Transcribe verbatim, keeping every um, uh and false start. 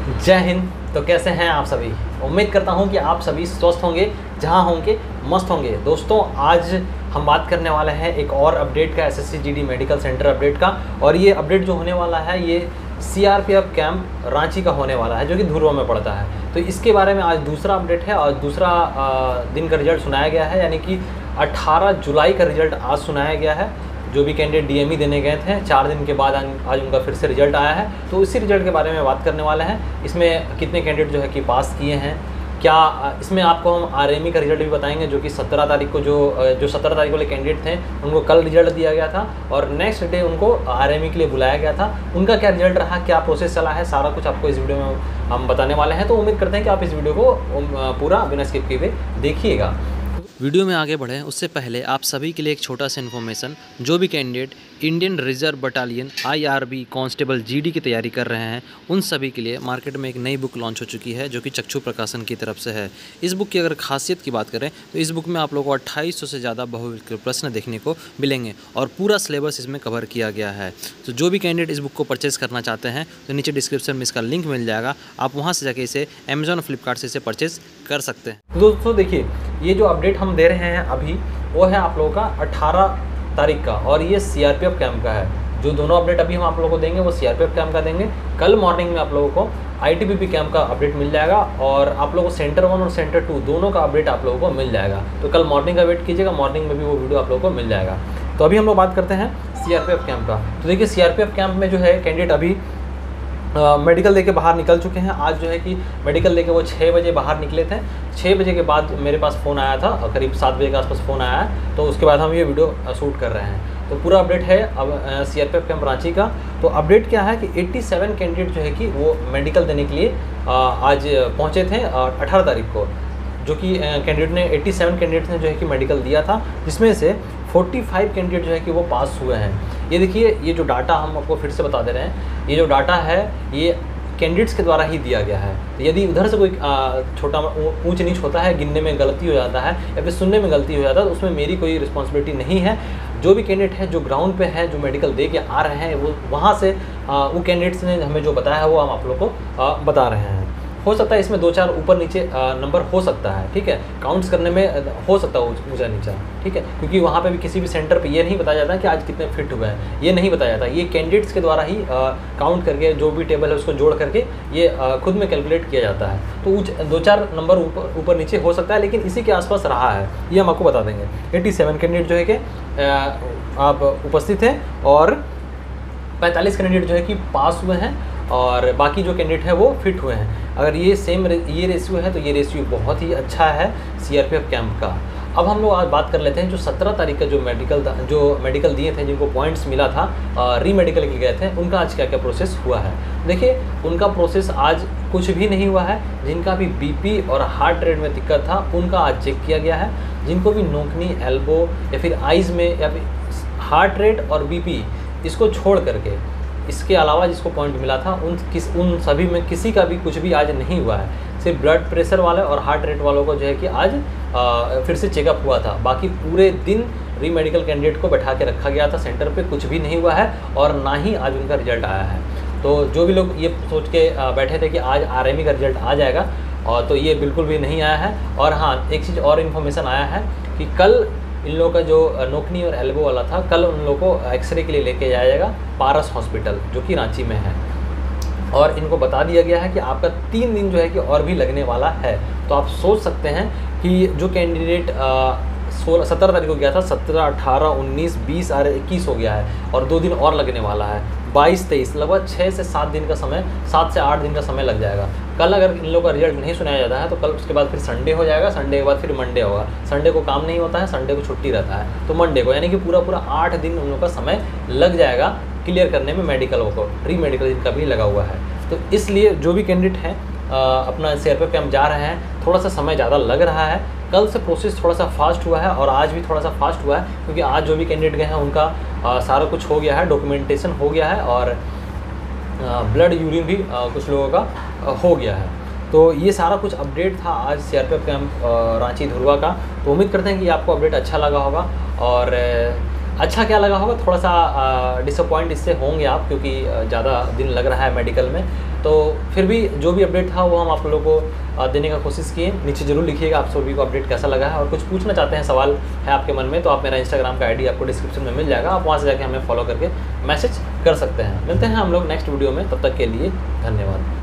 जय हिंद। तो कैसे हैं आप सभी। उम्मीद करता हूं कि आप सभी स्वस्थ होंगे, जहां होंगे मस्त होंगे। दोस्तों, आज हम बात करने वाले हैं एक और अपडेट का, SSC GD medical centre update का। और ये अपडेट जो होने वाला है ये सीआरपीएफ कैंप रांची का होने वाला है, जो कि धुरवा में पड़ता है। तो इसके बारे में आज दूसरा अपडेट है और दूसरा दिन का रिजल्ट सुनाया गया है, यानी कि अठारह जुलाई का रिजल्ट आज सुनाया गया है। जो भी कैंडिडेट डीएमई देने गए थे, चार दिन के बाद आज उनका फिर से रिजल्ट आया है। तो इसी रिजल्ट के बारे में बात करने वाले हैं। इसमें कितने कैंडिडेट जो है कि पास किए हैं, क्या इसमें आपको हम आरएमई का रिजल्ट भी बताएंगे, जो कि सत्रह तारीख को जो जो सत्रह तारीख वाले कैंडिडेट थे उनको कल रिजल्ट दिया गया था और नेक्स्ट डे उनको आरएमई के लिए बुलाया गया था। उनका क्या रिजल्ट रहा, क्या प्रोसेस चला है, सारा कुछ आपको इस वीडियो में हम बताने वाले हैं। तो उम्मीद करते हैं कि आप इस वीडियो को पूरा बिना स्किप किए देखिएगा। वीडियो में आगे बढ़ें उससे पहले आप सभी के लिए एक छोटा सा इन्फॉर्मेशन। जो भी candidate Indian reserve battalion IRB constable GD की तैयारी कर रहे हैं, उन सभी के लिए मार्केट में एक नई बुक लॉन्च हो चुकी है, जो कि चक्षु प्रकाशन की तरफ से है। इस बुक की अगर खासियत की बात करें तो इस बुक में आप लोगों को अट्ठाईस सौ से ज़्यादा बहुविकल्प प्रश्न देखने को मिलेंगे और पूरा सिलेबस इसमें कवर किया गया है। तो जो भी कैंडिडेट इस बुक को परचेज़ करना चाहते हैं तो नीचे डिस्क्रिप्शन में इसका लिंक मिल जाएगा, आप वहाँ से जाके इसे अमेजॉन और फ्लिपकार्ट से इसे परचेज़ कर सकते हैं। दोस्तों देखिए, ये जो अपडेट हम दे रहे हैं अभी वो है आप लोगों का अठारह तारीख का, और ये सीआरपीएफ कैंप का है। जो दोनों अपडेट अभी हम आप लोगों को देंगे वो सीआरपीएफ कैंप का देंगे। कल मॉर्निंग में आप लोगों को आईटीबीपी कैंप का अपडेट मिल जाएगा और आप लोगों को सेंटर वन और सेंटर टू दोनों का अपडेट आप लोगों को मिल जाएगा। तो कल मॉर्निंग का वेट कीजिएगा, मॉर्निंग में भी वो वीडियो आप लोगों को मिल जाएगा। तो अभी हम लोग बात करते हैं सीआरपीएफ कैंप का। तो देखिए, सीआरपीएफ कैंप में जो है कैंडिडेट अभी मेडिकल देके बाहर निकल चुके हैं। आज जो है कि मेडिकल देके वो छः बजे बाहर निकले थे। छः बजे के बाद मेरे पास फ़ोन आया था, करीब सात बजे के आसपास फ़ोन आया है, तो उसके बाद हम ये वीडियो शूट कर रहे हैं। तो पूरा अपडेट है अब सीआरपीएफ कैंप रांची का। तो अपडेट क्या है कि सत्तासी कैंडिडेट जो है कि वो मेडिकल देने के लिए आज पहुँचे थे अठारह तारीख को, जो कि कैंडिडेट ने सत्तासी कैंडिडेट ने जो है कि मेडिकल दिया था, जिसमें से पैंतालीस कैंडिडेट जो है कि वो पास हुए हैं। ये देखिए, ये जो डाटा हम आपको फिर से बता दे रहे हैं, ये जो डाटा है ये कैंडिडेट्स के द्वारा ही दिया गया है। तो यदि उधर से कोई छोटा ऊंच नीच होता है, गिनने में गलती हो जाता है या फिर सुनने में गलती हो जाता है, तो उसमें मेरी कोई रिस्पॉन्सिबिलिटी नहीं है। जो भी कैंडिडेट है जो ग्राउंड पे है, जो मेडिकल दे के आ रहे हैं, वो वहाँ से आ, वो कैंडिडेट्स ने हमें जो बताया है वो हम आप लोग को आ, बता रहे हैं। हो सकता है इसमें दो चार ऊपर नीचे नंबर हो सकता है, ठीक है, काउंट्स करने में हो सकता है ऊंचा नीचा, ठीक है, क्योंकि वहाँ पे भी किसी भी सेंटर पे ये नहीं बताया जाता कि आज कितने फिट हुए हैं, ये नहीं बताया जाता। ये कैंडिडेट्स के द्वारा ही काउंट करके जो भी टेबल है उसको जोड़ करके ये आ, खुद में कैलकुलेट किया जाता है। तो दो चार नंबर ऊपर ऊपर नीचे हो सकता है, लेकिन इसी के आसपास रहा है, ये हम आपको बता देंगे। सत्तासी कैंडिडेट जो है कि आप उपस्थित हैं और पैंतालीस कैंडिडेट जो है कि पास हुए हैं और बाकी जो कैंडिडेट है वो फिट हुए हैं। अगर ये सेम रे, ये रेशियो है तो ये रेशियो बहुत ही अच्छा है सीआरपीएफ कैंप का। अब हम लोग आज बात कर लेते हैं जो सत्रह तारीख का जो मेडिकल जो मेडिकल दिए थे, जिनको पॉइंट्स मिला था, री मेडिकल के गए थे, उनका आज क्या क्या प्रोसेस हुआ है। देखिए, उनका प्रोसेस आज कुछ भी नहीं हुआ है। जिनका भी बीपी और हार्ट रेट में दिक्कत था उनका आज चेक किया गया है। जिनको भी नोकनी, एल्बो या फिर आइज़ में या फिर हार्ट रेट और बीपी इसको छोड़ करके, इसके अलावा जिसको पॉइंट मिला था उन किस उन सभी में किसी का भी कुछ भी आज नहीं हुआ है। सिर्फ ब्लड प्रेशर वाले और हार्ट रेट वालों को जो है कि आज आ, फिर से चेकअप हुआ था। बाकी पूरे दिन री मेडिकल कैंडिडेट को बैठा के रखा गया था सेंटर पे, कुछ भी नहीं हुआ है और ना ही आज उनका रिजल्ट आया है। तो जो भी लोग ये सोच के बैठे थे कि आज आरएमई का रिजल्ट आ जाएगा, और तो ये बिल्कुल भी नहीं आया है। और हाँ, एक चीज़ और इन्फॉर्मेशन आया है कि कल इन लोगों का जो नोकनी और एल्बो वाला था, कल उन लोगों को एक्सरे के लिए लेके जाया जाएगा पारस हॉस्पिटल, जो कि रांची में है। और इनको बता दिया गया है कि आपका तीन दिन जो है कि और भी लगने वाला है। तो आप सोच सकते हैं कि जो कैंडिडेट सोलह सत्रह तारीख को गया था, सत्रह अठारह उन्नीस बीस और इक्कीस हो गया है और दो दिन और लगने वाला है, बाईस तेईस, लगभग छः से सात दिन का समय, सात से आठ दिन का समय लग जाएगा। कल अगर इन लोगों का रिजल्ट नहीं सुनाया जाता है तो कल उसके बाद फिर संडे हो जाएगा, संडे के बाद फिर मंडे होगा। संडे को काम नहीं होता है, संडे को छुट्टी रहता है, तो मंडे को, यानी कि पूरा पूरा आठ दिन उन लोगों का समय लग जाएगा क्लियर करने में मेडिकलों को, प्री मेडिकल जिनका भी लगा हुआ है। तो इसलिए जो भी कैंडिडेट हैं अपना सीआरपीएफ कैंप जा रहे हैं, थोड़ा सा समय ज़्यादा लग रहा है। कल से प्रोसेस थोड़ा सा फास्ट हुआ है और आज भी थोड़ा सा फास्ट हुआ है, क्योंकि आज जो भी कैंडिडेट गए हैं उनका आ, सारा कुछ हो गया है, डॉक्यूमेंटेशन हो गया है और ब्लड यूरिन भी आ, कुछ लोगों का आ, हो गया है। तो ये सारा कुछ अपडेट था आज सीआरपीएफ कैंप रांची धुरवा का। तो उम्मीद करते हैं कि आपको अपडेट अच्छा लगा होगा और अच्छा क्या लगा होगा, थोड़ा सा डिसअपॉइंट इससे होंगे आप, क्योंकि ज़्यादा दिन लग रहा है मेडिकल में। तो फिर भी जो भी अपडेट था वो हम आप लोगों को देने का कोशिश किए। नीचे जरूर लिखिएगा आप सभी को अपडेट कैसा लगा है, और कुछ पूछना चाहते हैं, सवाल है आपके मन में, तो आप मेरा इंस्टाग्राम का आईडी आपको डिस्क्रिप्शन में मिल जाएगा, आप वहाँ से जाके हमें फॉलो करके मैसेज कर सकते हैं। मिलते हैं हम लोग नेक्स्ट वीडियो में, तब तक के लिए धन्यवाद।